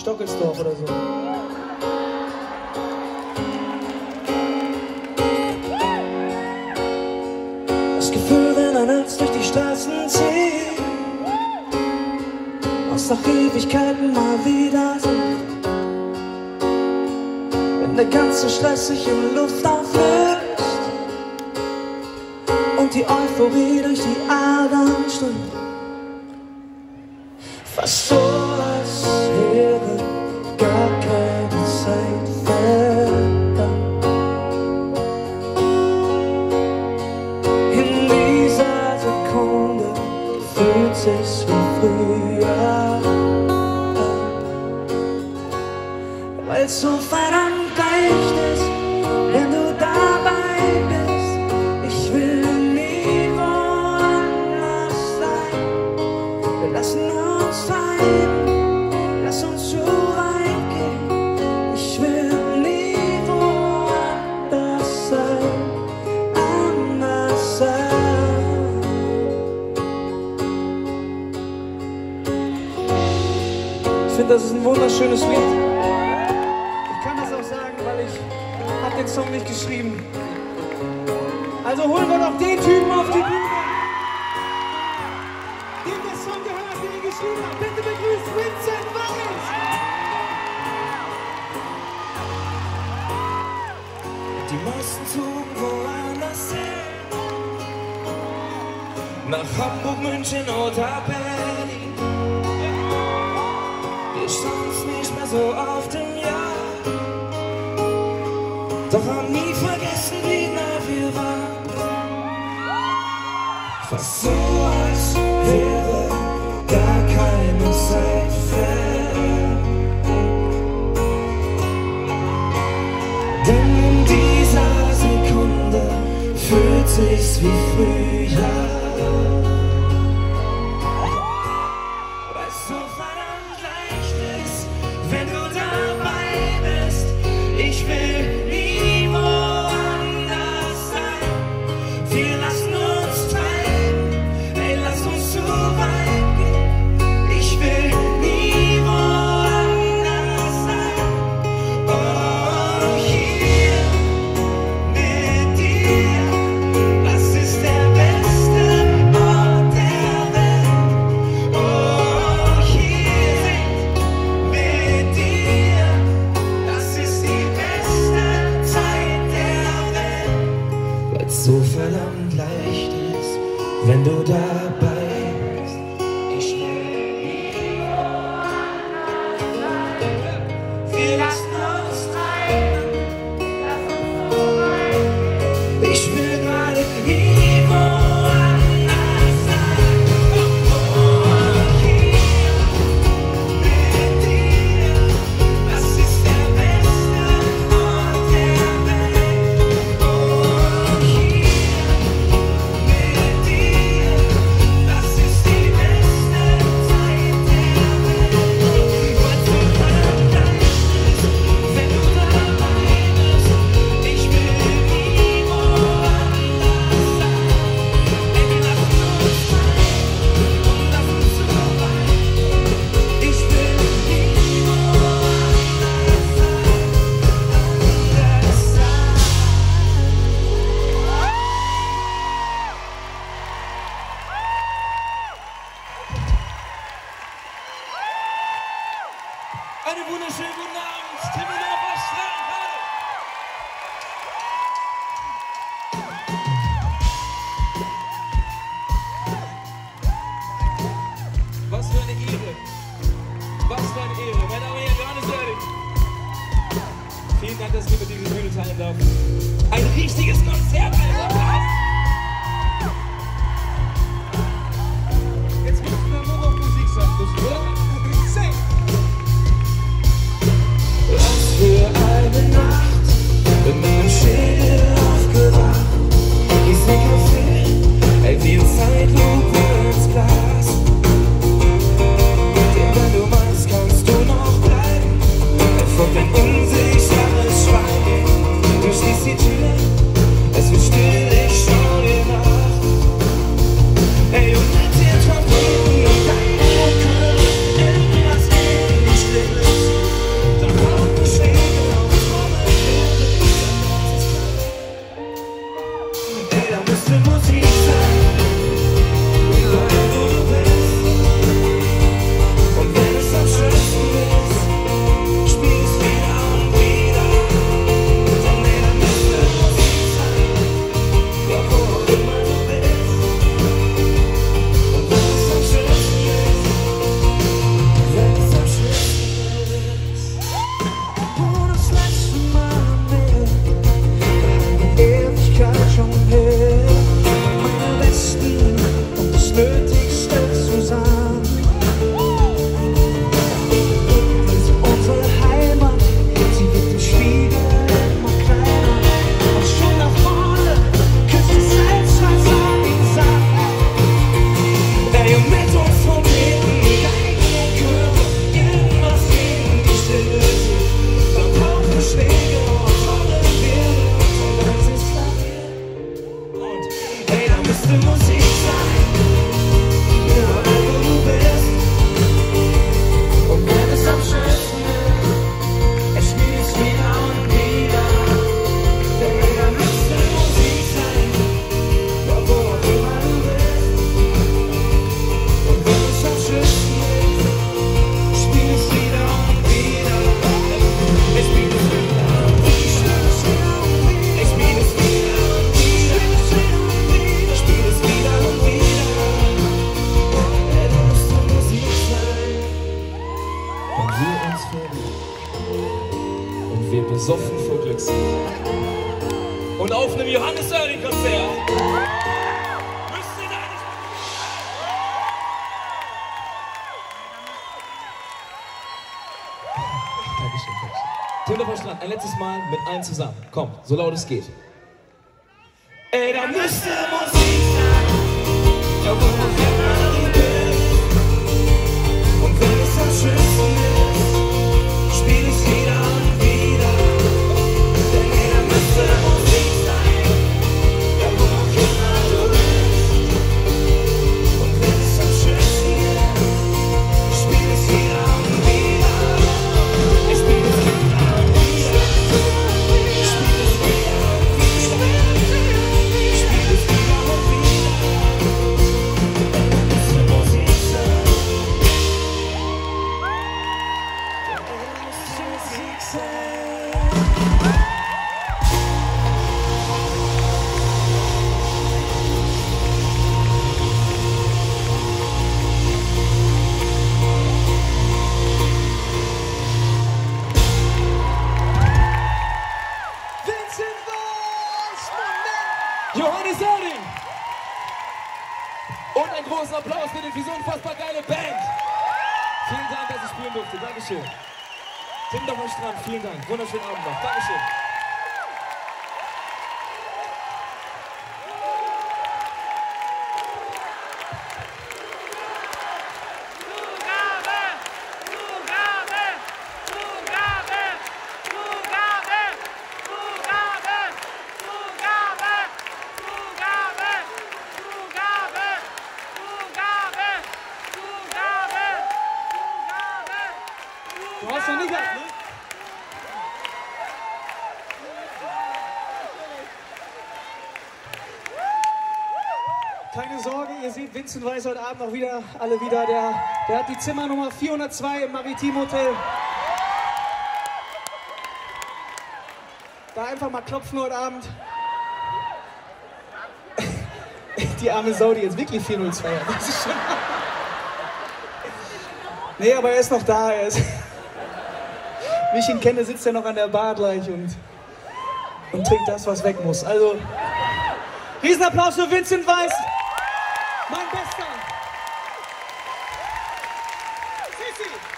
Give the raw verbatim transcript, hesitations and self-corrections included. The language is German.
Stockelsdorf oder so. Das Gefühl, wenn ein Herz durch die Straßen zieht, was nach Ewigkeiten mal wieder sind, wenn der ganze Stress sich in Luft auflöst und die Euphorie durch die Adern strömt. Fast so, als wäre gar keine Zeit vergangen. In dieser Sekunde fühlt sich's wie früher an, weil's so verdammt leicht ist, wenn du dabei bist. Ich will nie woanders sein. Wir lassen uns treiben, lass uns so weit gehen. Ich will nie woanders sein, anders sein. Ich finde, das ist ein wunderschönes Lied. Ich kann das auch sagen, weil ich habe den Song nicht geschrieben. Also holen wir doch den Typen auf die Bühne, dem der Song gehört, den ich geschrieben habe. Bitte begrüßt Vincent Weiss. Die meisten zogen woanders hin, nach Hamburg, München oder Berlin. Wir standen nicht mehr so auf dem Jahr, doch haben nie vergessen, wie nah wir waren. Fast so, als wäre gar keine Zeit vergangen. Denn in dieser Sekunde fühlt sich's wie früher. Weil's so verdammt leicht ist, wenn du dabei bist. Ich will nie woanders sein. Wir lassen uns treiben, ey, lass uns so weit gehen. Ich will nie woanders sein. Oh, hier mit dir, das ist der beste Ort der Welt. Oh, hier mit dir, das ist die beste Zeit der Welt. Weil's so verdammt leicht ist, wenn du dabei bist. Ich will nie woanders sein. Wir lassen uns treiben, lass uns so weit gehen. Ich will gerade nie woanders sein. Oh, oh, hier mit dir, das ist der beste Ort der Welt. Oh, hier mit dir, das ist die beste Zeit der Welt. Weil's so verdammt leicht ist, wenn du dabei bist. Ich will nie woanders sein. Ey, wir lassen uns treiben und lassen uns so weit gehen. Ich will nie woanders sein, anders sein. Einen wunderschönen guten Abend, Timmendorfer Strand. Hallo. Was für eine Ehre. Was für eine Ehre. Meine Damen und Herren, Johannes Oerding. Vielen Dank, dass ich mit dieser Bühne teilen darf. Ein richtiges Konzert, Alter. Applaus. Jetzt müssen wir nur auf Musik sein, oder? Sing. Was für eine Nacht, in meinem Schädel aufgewacht. Ich seh Kaffee, ey, wie in Zeitlupe ins Glas. Denn wenn du meinst, kannst du noch bleiben. Er folgt ein unsicheres Schweigen. Du schließt die Tür, es wird wir uns verlieben und wir besoffen vor Glück sind. Und auf einem Johannes Oerding-Konzert müsst ihr da nicht... Dankeschön, Dankeschön. Timber Strand, ein letztes Mal mit allen zusammen. Komm, so laut es geht. Ey, da müsste Musik sein, ja, wo man immer du bist. Und wenn es am schönsten ist, spiel es wieder und wieder. Denn ey, da müsste Musik sein, ja, wo man immer du bist. Und wenn es am schönsten ist, spiel es wieder und wieder. Ich spiel es wieder und wieder. Ich spiel es wieder und wieder. Ich spiel es wieder und wieder. Da müsste Musik sein. Vincent Weiss, Moment! Johannes Oerding! Und einen großen Applaus für die so unfassbar geile Band! Vielen Dank, dass ich spielen durfte. Dankeschön. Tim doch am Strand. Vielen Dank. Wunderschönen Abend noch. Dankeschön. Du hast noch nicht ab, ne? Keine Sorge, ihr seht Vincent Weiss heute Abend noch wieder, alle wieder. Der, der hat die Zimmernummer vierhundertzwei im Maritim Hotel. Da einfach mal klopfen heute Abend. Die arme Sau, die jetzt wirklich vierhundertzwei hat. Das ist schon... Nee, aber er ist noch da. Er ist... Wie ich ihn kenne, sitzt er noch an der Bar gleich und, und trinkt das, was weg muss. Also, Riesenapplaus für Vincent Weiss. Mein Bester. Sissi.